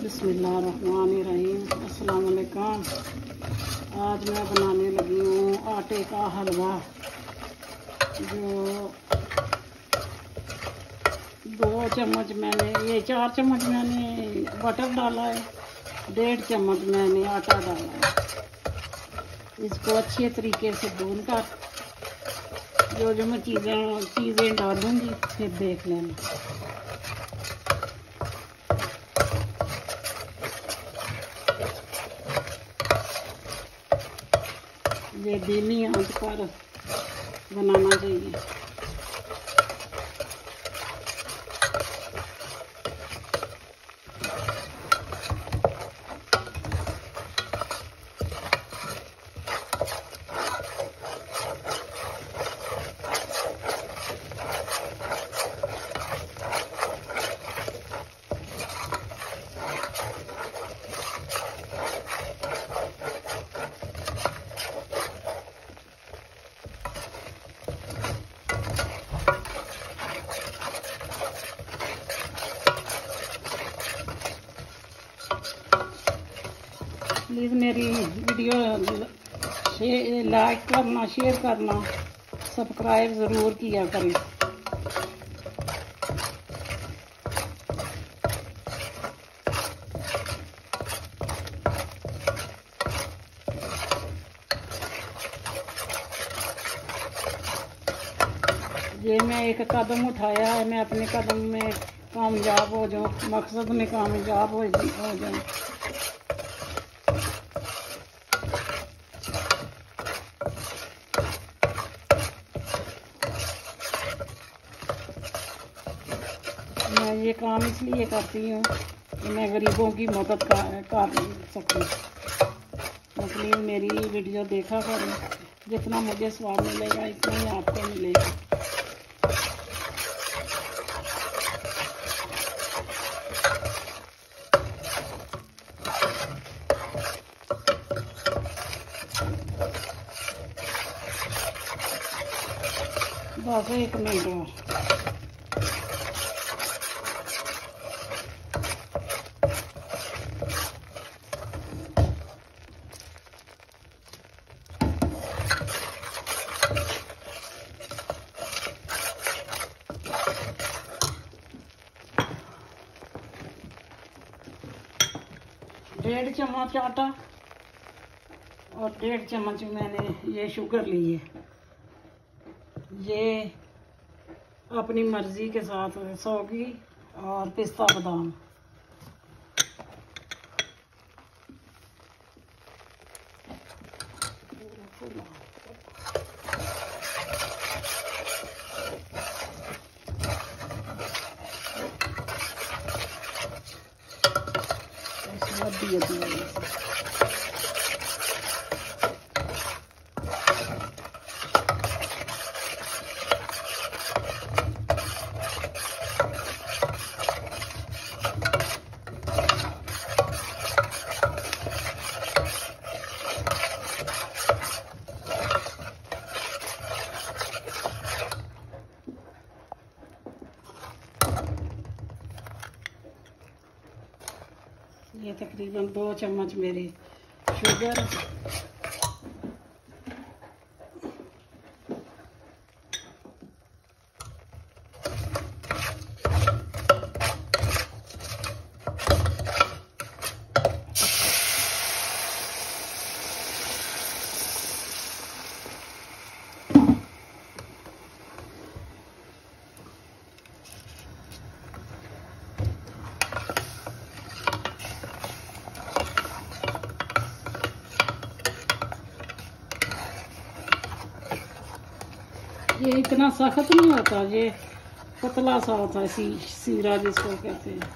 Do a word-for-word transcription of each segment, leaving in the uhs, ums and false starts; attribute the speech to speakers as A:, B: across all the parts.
A: बिस्मिल्लाहिर्रहमानिर्रहीम। अस्सलाम वालेकुम। आज मैं बनाने लगी हूँ आटे का हलवा। जो दो चम्मच मैंने ये चार चम्मच मैंने बटर डाला है, डेढ़ चम्मच मैंने आटा डाला है। इसको अच्छे तरीके से भून कर जो जो मैं चीज़ें चीज़ें डालूँगी फिर देख लेना। ये धीमी आंच पर बनाना चाहिए। प्लीज़ मेरी वीडियो लाइक करना, शेयर करना, सब्सक्राइब ज़रूर किया करें। ये मैं एक कदम उठाया है, मैं अपने कदम में कामयाब हो जाऊँ, मकसद में कामयाब हो जाऊँ। मैं ये काम इसलिए करती हूँ कि मैं गरीबों की मदद कर सकूँ। तो प्लीज़ मेरी वीडियो देखा करें। जितना मुझे स्वाद मिलेगा इतना ही आपको मिलेगा। बस एक मिनट और। डेढ़ चम्मच आटा और डेढ़ चम्मच मैंने ये शुगर ली है। ये अपनी मर्ज़ी के साथ सौगी और पिस्ता बादाम। दिए दिए ये तकरीबन दो चम्मच मेरी शुगर, ये इतना सख्त नहीं होता, ये पतला सा होता है, सी सीरा जिसको कहते हैं।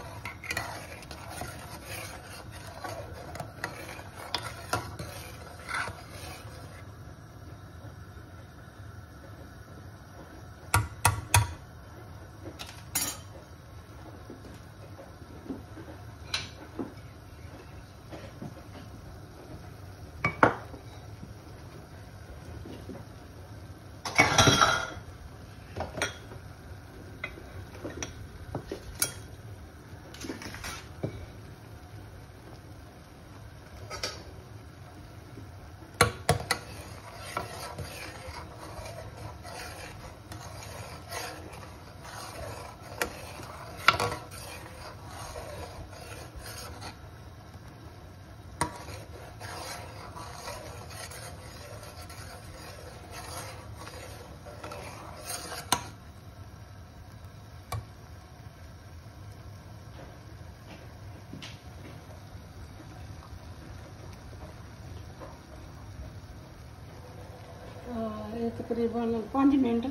A: तकरीबन पाँच मिनट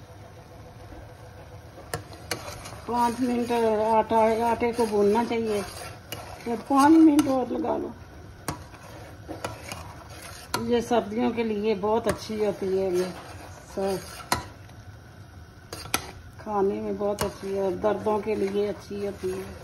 A: पाँच मिनट आटा आटे को भूनना चाहिए, फिर पाँच मिनट और लगा लो। ये सर्दियों के लिए बहुत अच्छी होती है, ये सब खाने में बहुत अच्छी है, दर्दों के लिए अच्छी होती है।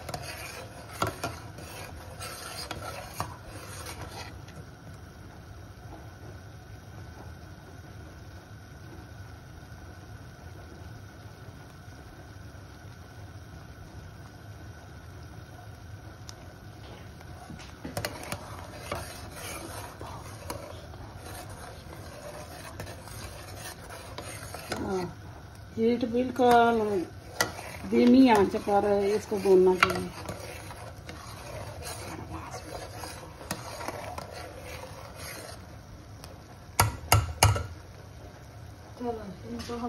A: हीट बिल्कुल धीमी आंच पर इसको भूनना चाहिए। चलो इनको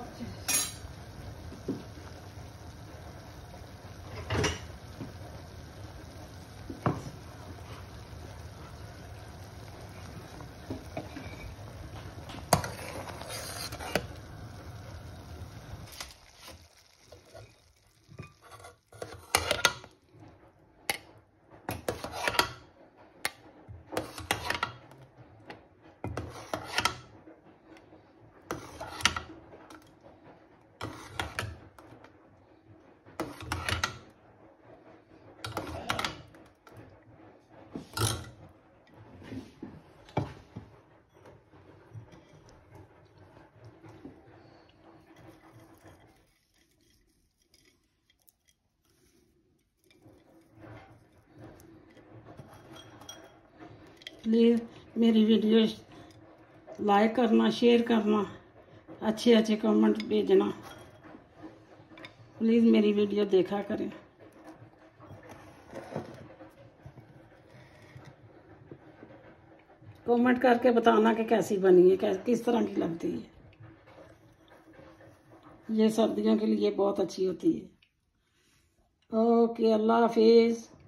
A: प्लीज़ मेरी वीडियो लाइक करना, शेयर करना, अच्छे अच्छे कमेंट भेजना। प्लीज़ मेरी वीडियो देखा करें। कमेंट करके बताना कि कैसी बनी है, कैस किस तरह की लगती है। ये सर्दियों के लिए बहुत अच्छी होती है। ओके, अल्लाह हाफिज़।